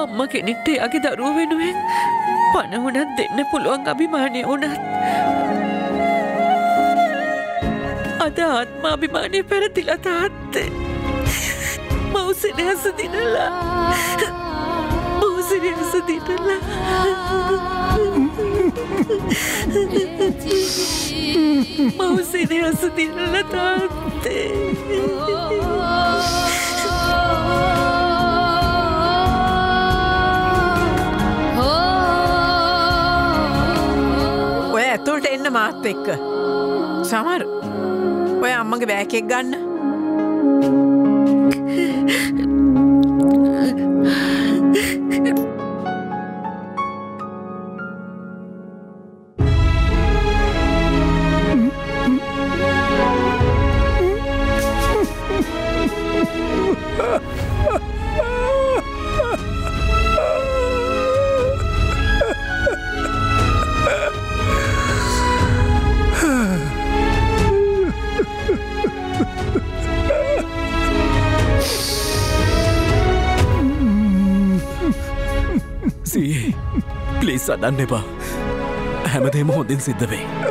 අම්මා කෙනෙක්ට එයාගේ දරුවෝ වෙනුවෙන් පණ වුණත් දෙන්න පුළුවන් අභිමානය වුණත් අද ආත්මාභිමානය පෙරදිලා තාත්තේ මවුසිනහස දිනලා මවුසිනහස දිනලා මවුසිනහස දිනලා තාත්තේ ඔය ඇතුළට එන්න මාත් එක්ක සමහර ඔය අම්මගේ බෑග් එක ගන්න සීයේ ප්ලීස් අඩන්න එපා හැමදේම හොඳින් සිද්ධ වෙයි